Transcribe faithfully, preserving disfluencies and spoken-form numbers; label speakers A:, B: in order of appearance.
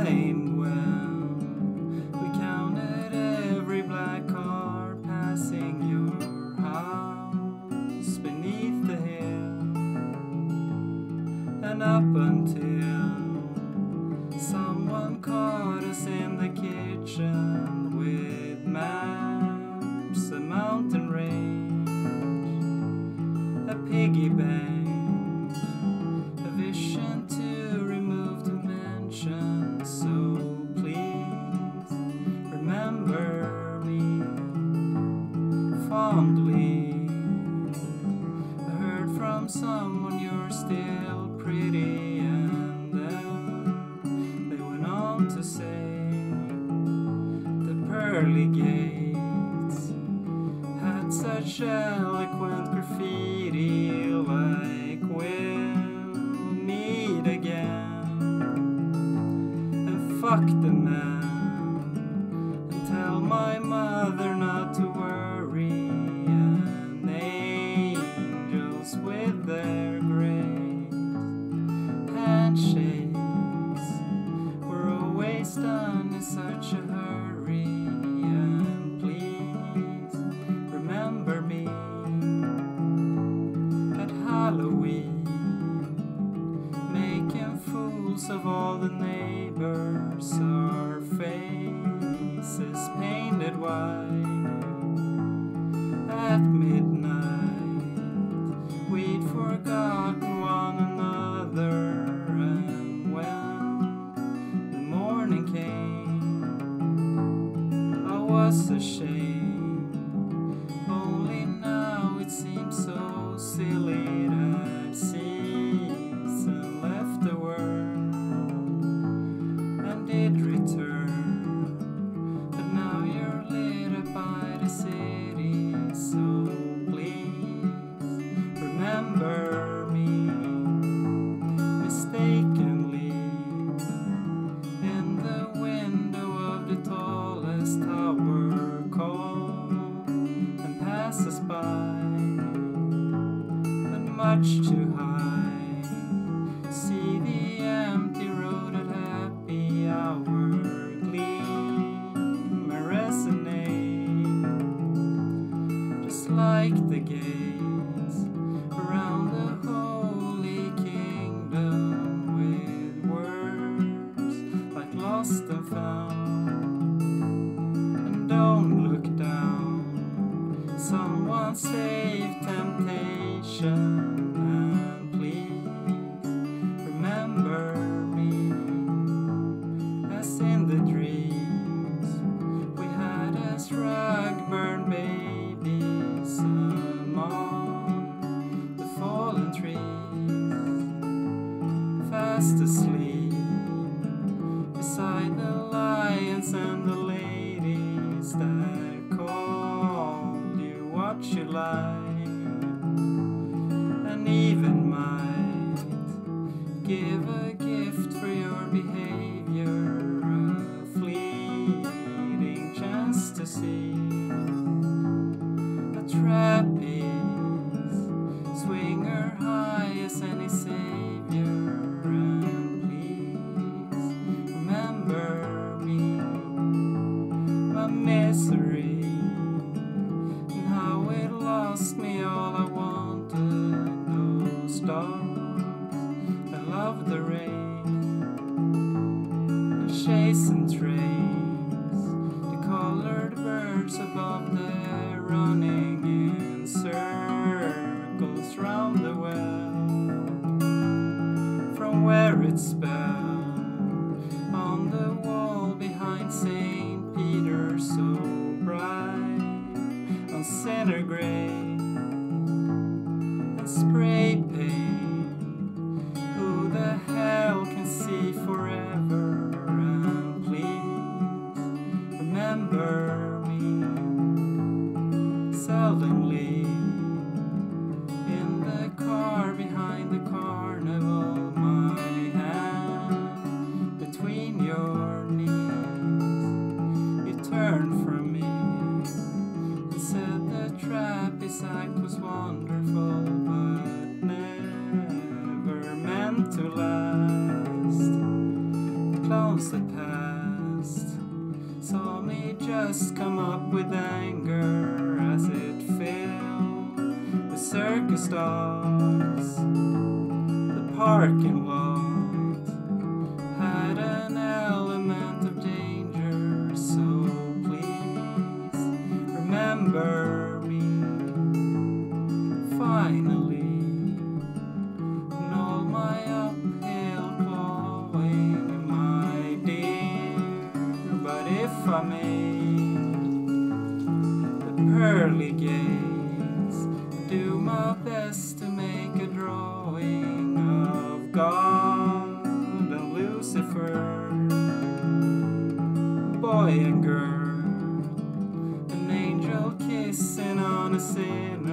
A: time when we counted every black car passing your house beneath the hill, and up until someone caught us in the kitchen with maps, a mountain range, a piggy bank, a vision to remove dimension. So please remember me fondly. I heard from someone you're still pretty, and then they went on to say the pearly gates had such eloquent graffiti like we'll meet again, and fuck the man, and tell my mother not to worry, and angels with their grace handshakes were always done in such a hurry. And please remember me at Halloween, making fools of all the neighbors, our faces painted white. At midnight we'd forgotten one another, and when the morning came I was ashamed. Only now it seems so silly that season left the world and did return, but now you're lit up by the city. So please remember me mistakenly in the window of the tallest tower. Call and pass us by, but much too high. See the empty road at happy hour gleam and resonate, just like the gates around the holy kingdom, with words like lost and found. And don't look down, someone save temptation, and please remember me as in the dreams we had as rug-burn babies among the fallen trees, fast asleep beside the lions and the ladies that called you what you like, and even might give a gift for your behavior, a fleeting chance to see a trapeze swinger high as any savior. And please remember me, my misery, and how it lost me all I wanted. Those dogs that love the rain and chasing trains, the colored birds above there running in circles round the well, from where it's spelled on the wall behind Saint Peter, so bright on center grade and spray paint. Who the hell can see forever? And please remember me seldomly in the car behind the carnival, my hand between your knees. You turned from me and said the trapeze act was wonderful, but never meant to last. The clowns storms that passed saw me just come up with anger as it filled the circus dogs. The parking lot had an element of danger, so please remember me. Finally, in all my uphill clawing, my dear, but if I made the pearly gates, do my best to make a drawing of God and Lucifer, boy and girl, an angel kissing on a sinner.